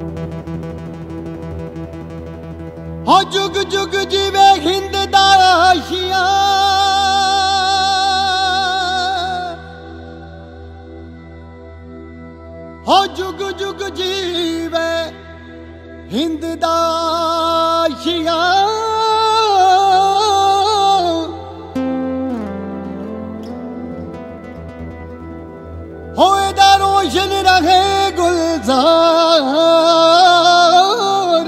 हो जुग जुग जीवे हिंद दा आशिया, हो जुग जुग जीवे हिंद दा आशिया। होए दा रोशन रहे गुलजार,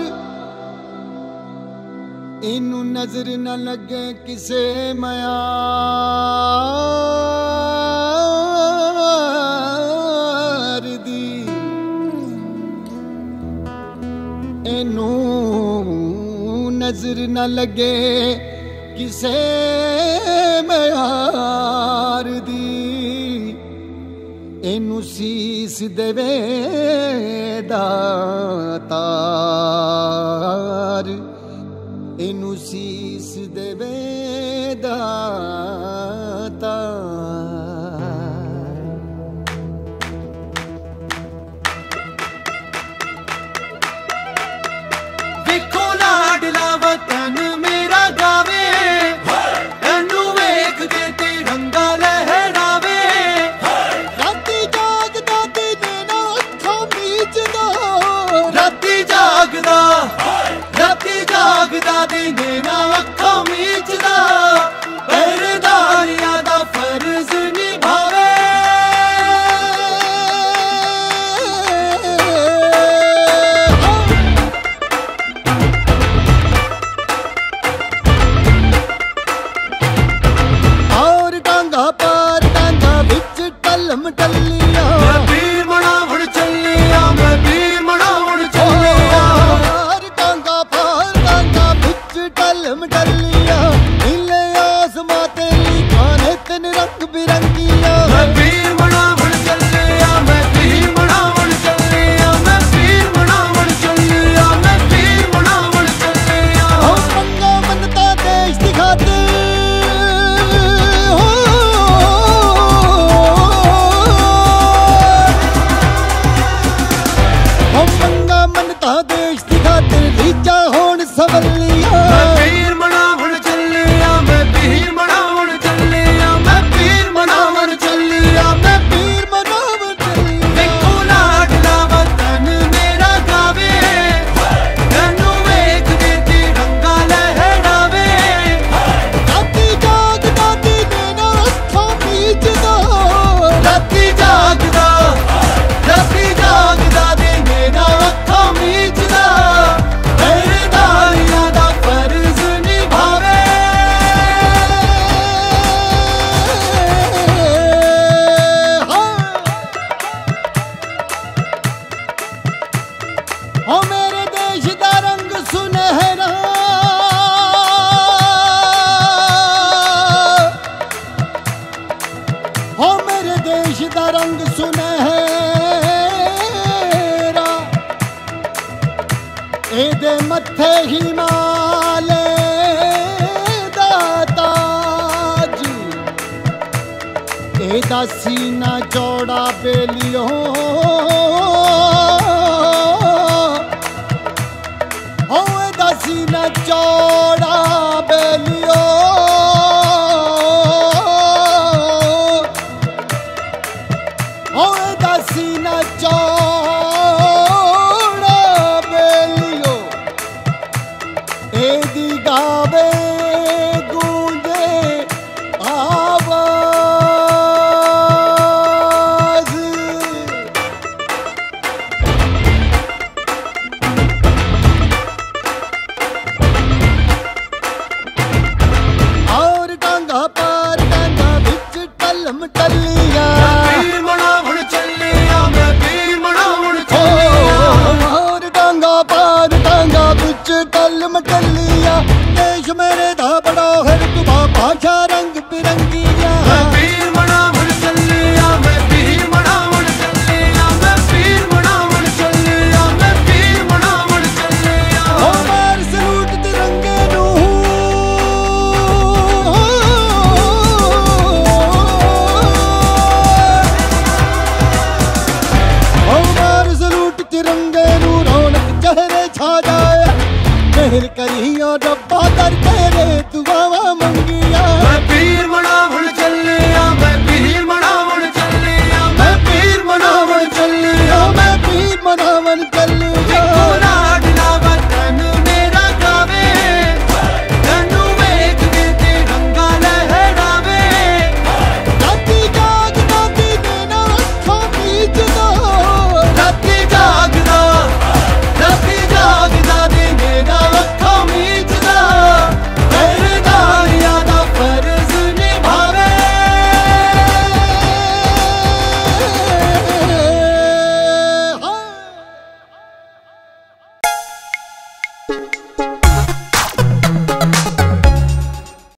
इनू नजर न लगे किसे मयार दी, इनू नजर न लगे किसे मयार दी। इनू सीस देवे दातार, इनू सीस देवे दातार। देखो लाडला वतन मेरा गावे, एनू वेख के तिरंगा लहरावे। राती जागदा दिने ना अखां मीचदा, राती जागदा दिने ना अखां मीचदा, पहरेदारियां दा फर्ज निभावे। और टांगा पार टांगा बिच टलम टलिया, मैं वीर मनावण चलिया, मैं वीर मनावण चलिया। और टांगा पार टांगा बिच टलम टलिया, नीले आसमां ते लिखाने तेन रंग बिरंगिया। मैं वीर मनावण चलिया, मैं वीर मनावण चलिया, मैं वीर मनावण चलिया, मैं वीर मनावण चलिया। हो पंगा मनता देश दी खातिर, हो पंगा मनता देश दी खातिर, रीचा होण सवलिया। मैं वीर मनावण चलिया, मैं वीर मनावण चलिया, मैं वीर मनावण चलिया, मैं वीर मनावण चलिया। देखो लाडला वतन मेरा गावे, एनू वेख के तिरंगा लहरावे। राती जागदा दिने ना अखां मीचदा, राती जागदा दिने ना अखां मीचदा, पहरेदारियां दा फर्ज निभावे। हो मेरे देश दा रंग सुनहरा, हो मेरे देश दा रंग सुनहरा, एदे मत्थे हिमालय दा ताज, एदा सीना चौड़ा बेलियो, हो एदा सीना चौड़ा बेलियो। हो एदा सीना चौड़ा बेलियो, एदी गावे गूंजे आवाज। और टांगा पार टांगा बिच टलम टलिया, वीर मनावण चलिया, मैं वीर मनावण चलिया। और टांगा पार टांगा बिच टलम टलिया, देश मेरे दा बड़ा है रुतबा भाषा रंग बिरंगिया। मैं वीर मनावण चलिया, मैं वीर मनावण चलिया, मैं वीर मनावण चलिया, मैं वीर मनावण चलिया। हो मार सलूट तिरंगे नू, हो मार सलूट तिरंगे नू। रौनक चेहरे छा जाए। मेहर करी और रब्बा दर तेरे दुआवा मंगी।